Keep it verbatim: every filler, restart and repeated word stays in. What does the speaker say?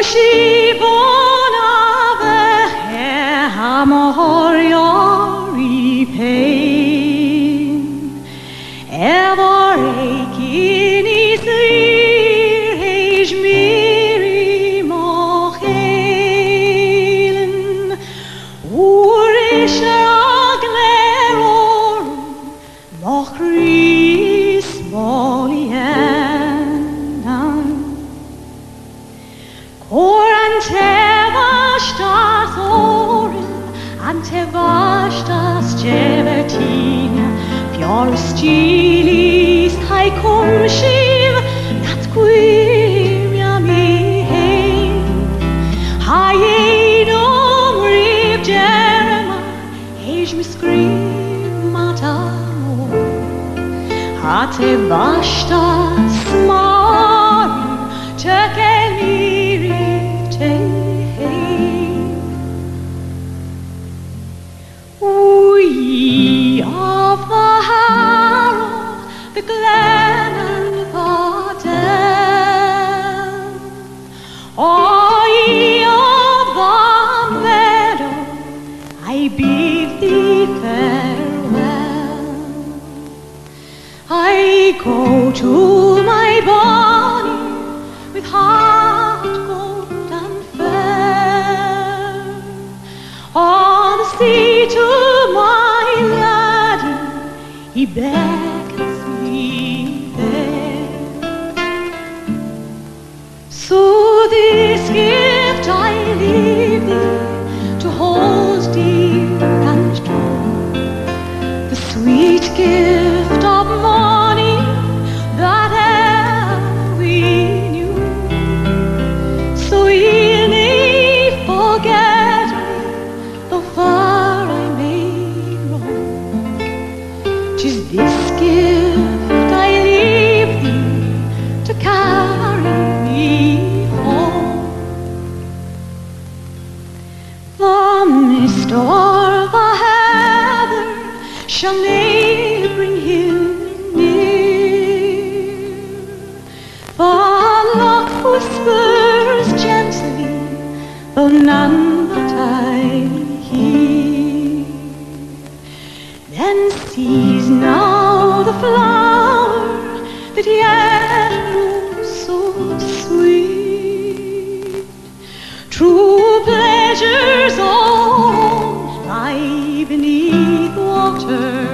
Ante vastas cevertina, fior stilis hai cum shiv, nat quimia mi hein. Hai enum riv germa, eis mi scrimat amor. Ate vastas marim, tekel miri te. We of the Harrow, the glen and the dell, all ye of the meadow, I bid thee farewell. I go to my bonny with heart cold and fair, on the sea to my laddie, he beckons me there. So this gift I leave thee to hold dear and true, the sweet gift of morning that e'er we knew. So ye may forget me, though far I may roam. 'Tis this gift I leave thee to carry me home. The mist or the heather shall ne'er bring him near. The lark whispers gently, though none but I hear. Then cease now the flower that yet grows so sweet. True pleasures all lie beneath water